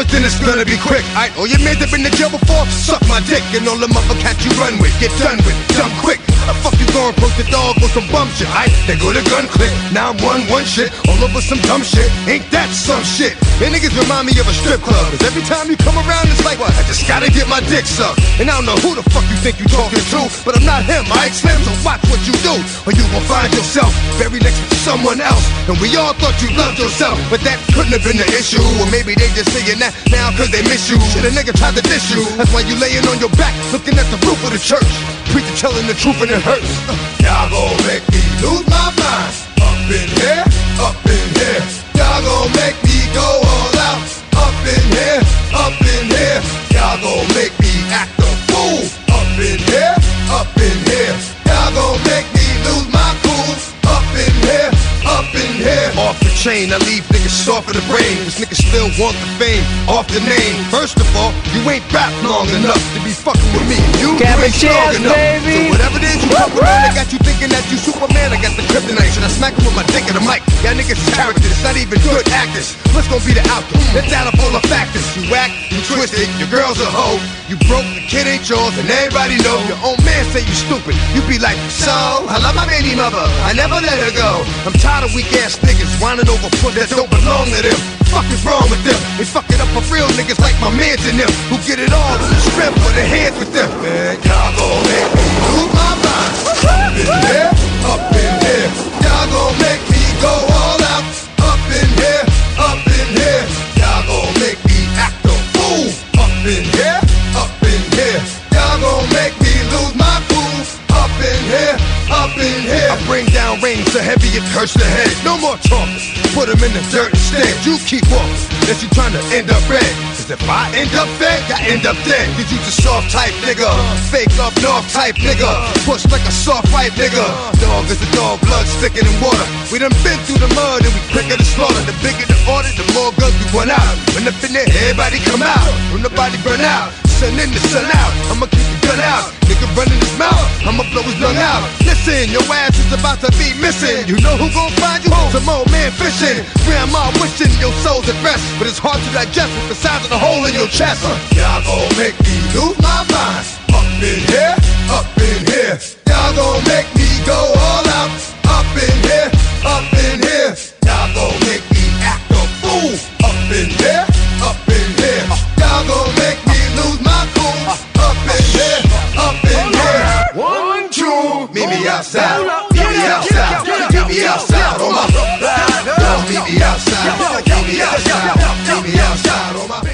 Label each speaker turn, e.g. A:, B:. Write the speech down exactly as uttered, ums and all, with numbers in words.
A: hours, then it's gonna be quick. Alright, all your men that been to jail before, suck my dick. And all the mother cats you run with, get done with, done quick. How the fuck you going, post the dog or some bum shit? Alright, they go to gun click. Now I'm one, one shit, all over some dumb shit. Ain't that some shit? And niggas remind me of a strip club. Cause every time you come around, it's like, what? I just gotta get my dick sucked. And I don't know who the fuck you think you talking to, but I'm not him, alright, Slim? So watch what you do, or you gon' find yourself buried next to someone else. And we all thought you loved yourself, but that couldn't have been the issue. Or maybe they just saying that now cause they miss you. Shit, a nigga tried to diss you. That's why you laying on your back, looking at the roof of the church. Preacher telling the truth and it hurts. Y'all gon' make me lose my mind. Up in here, up in here. Y'all gon' make me go all out. Up in here, up in here. Y'all gon' make me act a fool. Up in here, up in here. Y'all gon' make me lose my cool. Up in here, up in here. Off the chain, I leave niggas soft in the brain. Cause niggas still want the fame, off the name. First of all, you ain't rap long enough to be fucking with me. You, you ain't strong enough. Baby. So whatever it is you talk around, I got you thinking that you Superman. I got the kryptonite. Should I smack him with my dick in the mic? Y'all niggas characters, not even good actors. What's gonna be the outcome? It's out of all the factors. You whack, you twisted, your girl's a hoe. You broke, the kid ain't yours, and everybody know. Your own man say you stupid. You be like, so, I love my baby mother, I never let her go. I'm tired of weak ass niggas whining over foot that don't belong to them. Fuck is wrong with them? They fuck it up for real niggas like my mans and them, who get it all on the strip for their hands with them. Man, y'all gon' make me lose my mind. Up in here, up in here. Y'all gon' make me go all out. Up in here, up in here. Y'all gon' make me act a fool. Up in here, up in here. Y'all gon' make me lose my cool. Up in here, up in here. I bring down rain so heavy it hurts the head. No more talking, put them in the dirt instead. You keep walking, unless you trying to end up red. Cause if I end up dead, I end up dead. Cause you just soft type nigga, fake up north type nigga, push like a soft white nigga. Dog is a dog, blood thicker than water. We done been through the mud and we quicker to slaughter. The bigger the order, the more guns we run out. When up in there, everybody come out. When the body burn out, sun in the sun out. I'ma keep the gun out. Nigga running his mouth, I'ma blow his lung out. Listen, your ass is about to be missing. You know who gon' find you? Some old man fishing. Grandma wishing your soul's at rest, but it's hard to digest with the size of the hole in your chest. Y'all gon' make me lose my mind. Up in here, up in here. Y'all gon' make me go all out. Up in here, up in here. Y'all gon' make me act a fool. Up in here, up in here. Y'all gon' make me lose my cool. Up in here, up in here. One, two, meet me outside. Meet me outside. Meet me outside on my. Don't meet me outside. Meet me outside. Meet me outside on my.